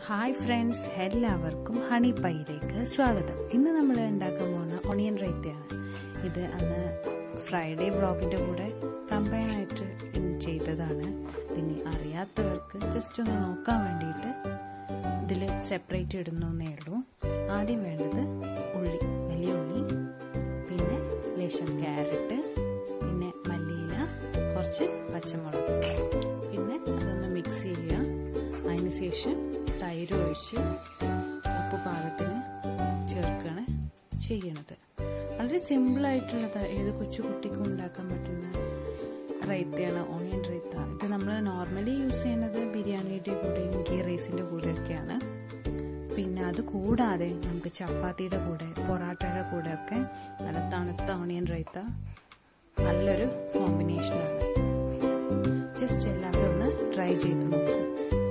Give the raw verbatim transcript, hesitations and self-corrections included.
Hi friends, എല്ലാവർക്കും honey പൈയിലേക്ക് സ്വാഗതം. ഇന്ന് നമ്മൾ ഉണ്ടാക്കാൻ പോകുന്ന ഓണിയൻ റൈത്തയാണ്. ഇത് അന്ന് ഫ്രൈഡേ വ്ളോഗിന്റെ കൂടെ കമ്പൈൻ ആയിട്ട് ചെയ്തതാണ്. പിന്നെ അറിയാത്തവർക്ക് ജസ്റ്റ് ഒന്ന് നോക്കാൻ വേണ്ടിയിട്ട് ഇതിൽ സെപ്പറേറ്റ് ഇടുന്നേ ഉള്ളൂ. ആദ്യം വേണ്ടത് ഉള്ളി, വലിയ ഉള്ളി, പിന്നെ ലേശം ക്യാരറ്റ്, പിന്നെ മല്ലിയില, കുറച്ച് പച്ചമുളക്, പിന്നെ അതൊന്ന് മിക്സ് ചെയ്യുക. അതിന് ശേഷം തൈര് ഒഴിച്ച് ഉപ്പ് പാകത്തിന് ചേർക്കുകയാണ് ചെയ്യണത്. വളരെ സിമ്പിളായിട്ടുള്ളത്, ഏത് കൊച്ചു കുട്ടിക്കും ഉണ്ടാക്കാൻ പറ്റുന്ന റൈത്തയാണ് ഓണിയൻ റൈത്ത. ഇത് നമ്മൾ നോർമലി യൂസ് ചെയ്യുന്നത് ബിരിയാണിയുടെ കൂടെയും ഗീ റൈസിൻ്റെ കൂടെയൊക്കെയാണ്. പിന്നെ അത് കൂടാതെ നമുക്ക് ചപ്പാത്തിയുടെ കൂടെ, പൊറാട്ടയുടെ കൂടെയൊക്കെ നല്ല തണുത്ത ഓണിയൻ റൈത്ത നല്ലൊരു കോമ്പിനേഷനാണ്. ജസ്റ്റ് എല്ലാവരും ഒന്ന് ട്രൈ ചെയ്ത് നോക്കൂ.